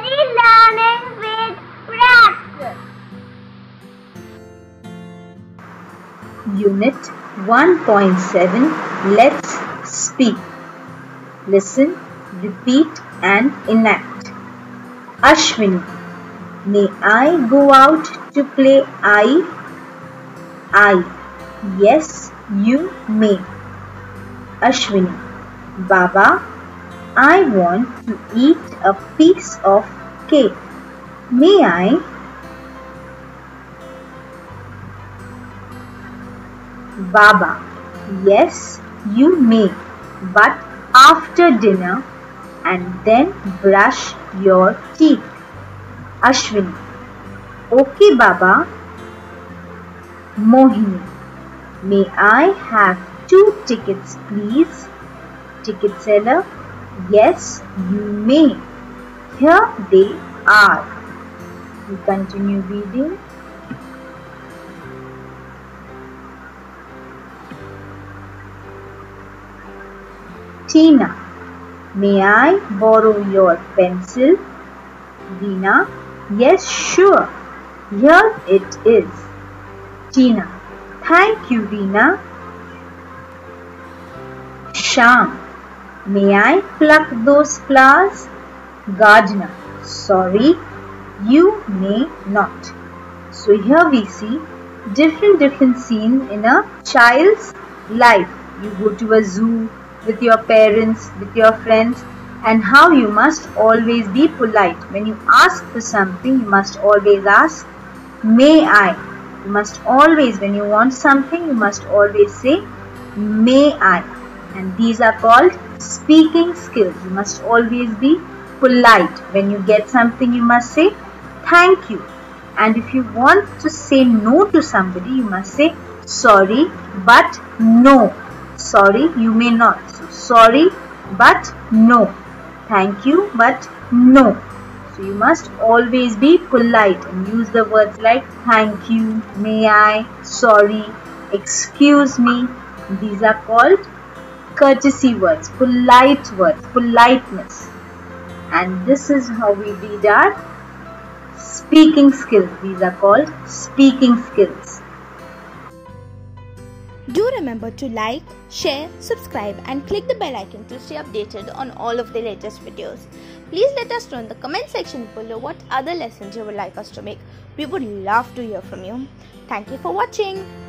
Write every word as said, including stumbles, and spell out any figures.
Simply learning with practice. Unit one point seven. Let's speak. Listen, repeat and enact. Ashwini, may I go out to play? I. I. Yes, you may. Ashwini, Baba, I want to eat a piece of cake. May I? Baba, yes, you may, but after dinner and then brush your teeth. Ashwini, okay, Baba. Mohini, may I have two tickets, please? Ticket seller, yes, you may. Here they are. We continue reading. Tina, may I borrow your pencil? Veena, yes, sure. Here it is. Tina, thank you, Veena. Shyam, may I pluck those flowers? Gardener, sorry, you may not. So here we see different different scenes in a child's life. You go to a zoo with your parents, with your friends, and how you must always be polite. When you ask for something, you must always ask, may I? You must always, when you want something, you must always say, may I? And these are called speaking skills. You must always be polite. When you get something, you must say, thank you. And if you want to say no to somebody, you must say, sorry, but no. Sorry, you may not. So, sorry, but no. Thank you, but no. So, you must always be polite and use the words like thank you, may I, sorry, excuse me. These are called courtesy words, polite words, politeness. And this is how we read our speaking skills. These are called speaking skills. Do remember to like, share, subscribe and click the bell icon to stay updated on all of the latest videos. Please let us know in the comment section below what other lessons you would like us to make. We would love to hear from you. Thank you for watching.